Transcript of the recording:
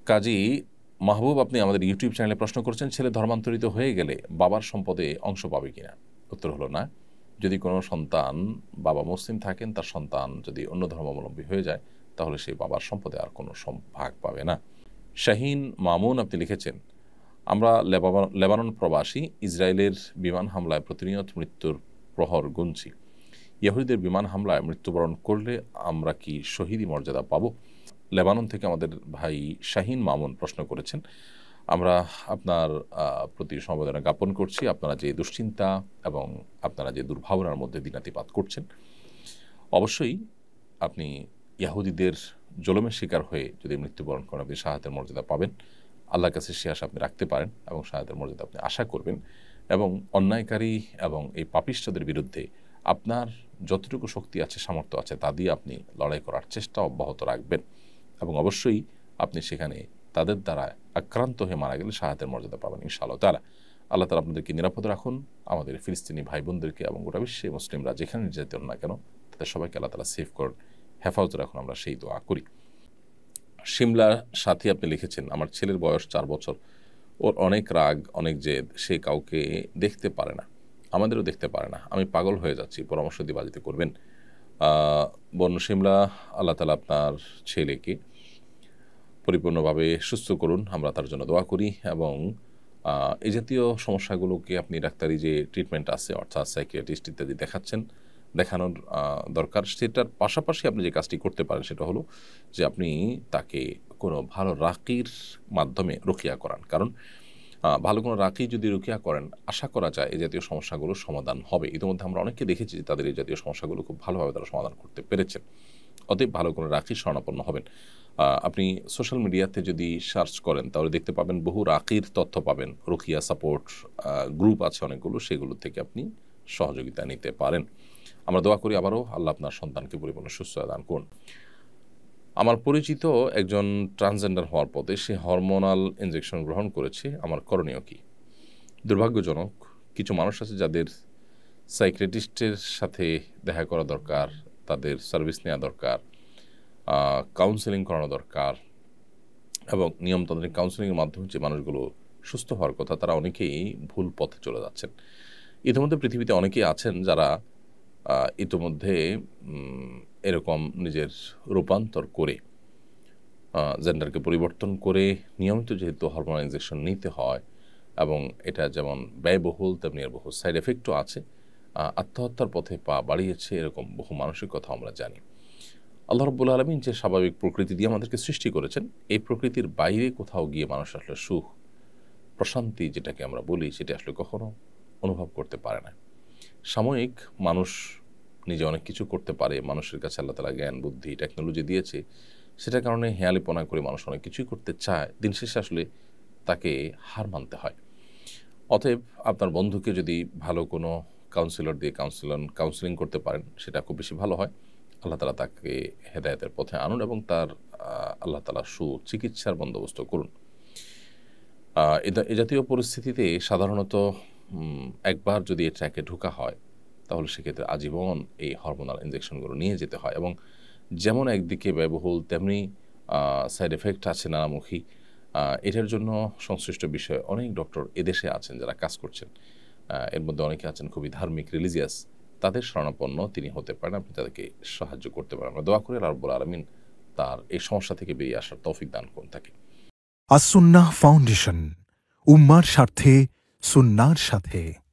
কাজী মাহবুব, আপনি আমাদের ইউটিউব চ্যানেলে প্রশ্ন করছেন, ছেলে ধর্মান্তরিত হয়ে গেলে বাবার সম্পদে অংশ পাবে কিনা? উত্তর হলো না। যদি কোনো সন্তান বাবা মুসলিম থাকেন, তার সন্তান যদি অন্য ধর্মাবলম্বী হয়ে যায়, তাহলে সেই বাবার সম্পদে আর কোনো ভাগ পাবে না। শাহীন মামুন, আপনি লিখেছেন, আমরা লেবানন প্রবাসী, ইসরায়েলের বিমান হামলায় প্রতিনিয়ত মৃত্যুর প্রহর গুনছি। ইহুদিদের বিমান হামলায় মৃত্যুবরণ করলে আমরা কি শহীদি মর্যাদা পাব? লেবানন থেকে আমাদের ভাই শাহীন মামুন প্রশ্ন করেছেন। আমরা আপনার প্রতি সমবেদনা জ্ঞাপন করছি। আপনারা যে দুশ্চিন্তা এবং আপনারা যে দুর্ভাবনার মধ্যে দিনাতিপাত করছেন, অবশ্যই আপনি ইহুদিদের জুলুমের শিকার হয়ে যদি মৃত্যুবরণ করেন, আপনি শাহাদাতের মর্যাদা পাবেন। আল্লাহর কাছে সে আশা আপনি রাখতে পারেন এবং শাহাদাতের মর্যাদা আপনি আশা করবেন। এবং অন্যায়কারী এবং এই পাপিষ্ঠদের বিরুদ্ধে আপনার যতটুকু শক্তি আছে, সামর্থ্য আছে, তা দিয়ে আপনি লড়াই করার চেষ্টা অব্যাহত রাখবেন এবং অবশ্যই আপনি সেখানে তাদের দ্বারা আক্রান্ত হয়ে মারা গেলে শাহাদাতের মর্যাদা পাবেন ইনশাআল্লাহ তাআলা। আল্লাহ তাআলা আপনাদেরকে নিরাপদ রাখুন, আমাদের ফিলিস্তিনি ভাই বোনদেরকে এবং গোটা বিশ্বে মুসলিমরা যেখানে নির্যাতন না কেন, তাদের সবাইকে আল্লাহ তাআলা সেফ করুন, হেফাজতে রাখুন, আমরা সেই দোয়া করি। শিমলা সাথী, আপনি লিখেছেন, আমার ছেলের বয়স 4 বছর, ওর অনেক রাগ, অনেক জেদ, সে কাউকে দেখতে পারে না, আমাদেরও দেখতে পারে না, আমি পাগল হয়ে যাচ্ছি, পরামর্শ দিবাজিতে করবেন। বন্য শিমলা, আল্লাহ তাআলা আপনার ছেলেকে পরিপূর্ণভাবে সুস্থ করুন, আমরা তার জন্য দোয়া করি। এবং এই জাতীয় সমস্যাগুলোকে আপনি ডাক্তারি যে ট্রিটমেন্ট আছে, অর্থাৎ সাইকিয়াট্রিস্ট ইত্যাদি দেখানোর দরকার। সেটার পাশাপাশি আপনি যে কাজটি করতে পারেন সেটা হলো যে আপনি তাকে কোনো ভালো রাকির মাধ্যমে রুকিয়া করান। কারণ ভালো কোনো রাকি যদি রুকিয়া করেন, আশা করা যায় এই জাতীয় সমস্যাগুলোর সমাধান হবে। ইতিমধ্যে আমরা অনেককে দেখেছি যে তাদের এই জাতীয় সমস্যাগুলো খুব ভালোভাবে তারা সমাধান করতে পেরেছেন। অতএব ভালো কোনো রাকির শরণাপন্ন হবেন। আপনি সোশ্যাল মিডিয়াতে যদি সার্চ করেন তাহলে দেখতে পাবেন বহু রাকির তথ্য পাবেন, রুকিয়া সাপোর্ট গ্রুপ আছে অনেকগুলো, সেগুলো থেকে আপনি সহযোগিতা নিতে পারেন। আমরা দোয়া করি আবারও আল্লাহ আপনার সন্তানকে পরিপূর্ণ সুস্থতা দান করুন। আমার পরিচিত একজন ট্রান্সজেন্ডার হওয়ার পথে, সে হরমোনাল ইনজেকশন গ্রহণ করেছে, আমার করণীয় কি? দুর্ভাগ্যজনক, কিছু মানুষ আছে যাদের সাইকিয়াট্রিস্টের সাথে দেখা করা দরকার, তাদের সার্ভিস নেওয়া দরকার, কাউন্সেলিং করানো দরকার এবং নিয়মতান্ত্রিক কাউন্সেলিংয়ের মাধ্যমে যে মানুষগুলো সুস্থ হওয়ার কথা, তারা অনেকেই ভুল পথে চলে যাচ্ছেন। ইতিমধ্যে পৃথিবীতে অনেকেই আছেন যারা ইতিমধ্যে এরকম নিজের রূপান্তর করে, জেন্ডারকে পরিবর্তন করে, নিয়মিত যেহেতু হরমোনাল ইনজেকশন নিতে হয় এবং এটা যেমন ব্যয়বহুল তেমনি এর বহু সাইড এফেক্টও আছে, আত্মহত্যার পথে পা বাড়িয়েছে এরকম বহু মানুষের কথা আমরা জানি। আল্লাহ রাব্বুল আলামিন যে স্বাভাবিক প্রকৃতি দিয়ে আমাদেরকে সৃষ্টি করেছেন, এই প্রকৃতির বাইরে কোথাও গিয়ে মানুষ আসলে সুখ, প্রশান্তি যেটাকে আমরা বলি, সেটা আসলে কখনো অনুভব করতে পারে না। সাময়িক মানুষ নিজে অনেক কিছু করতে পারে, মানুষের কাছে আল্লাহ তাআলা জ্ঞান, বুদ্ধি, টেকনোলজি দিয়েছে, সেটার কারণে হেয়ালিপনা করে মানুষ অনেক কিছুই করতে চায়, দিন শেষে আসলে তাকে হার মানতে হয়। অতএব আপনার বন্ধুকে যদি ভালো কোনো কাউন্সিলর দিয়ে কাউন্সেলিং করতে পারেন, সেটা খুব বেশি ভালো হয়। আল্লাহ তাআলা তাকে হেদায়েতের পথে আনুন এবং তার আল্লাহ তাআলা সুচিকিৎসার বন্দোবস্ত করুন। এ জাতীয় পরিস্থিতিতে সাধারণত একবার যদি এই ট্র্যাকে ঢোকা হয়, তাহলে সেক্ষেত্রে আজীবন এই হরমোনাল ইনজেকশনগুলো নিয়ে যেতে হয় এবং যেমন একদিকে ব্যয়বহুল, তেমনি সাইড এফেক্ট আছে নানামুখী। এটার জন্য সংশ্লিষ্ট বিষয়ে অনেক ডক্টর এদেশে আছেন যারা কাজ করছেন। এর মধ্যে অনেকে আছেন খুবই ধার্মিক, রিলিজিয়াস, তাদের শরণাপন্ন তিনি হতে পারেন, আপনি তাদেরকে সাহায্য করতে পারেন। আমরা দোয়া করি আল্লাহ রাব্বুল আলামিন তার এই সমস্যা থেকে বেরিয়ে আসার তৌফিক দান করুন তাকে। আস-সুন্নাহ ফাউন্ডেশন, উম্মার স্বার্থে সুন্নাহর সাথে।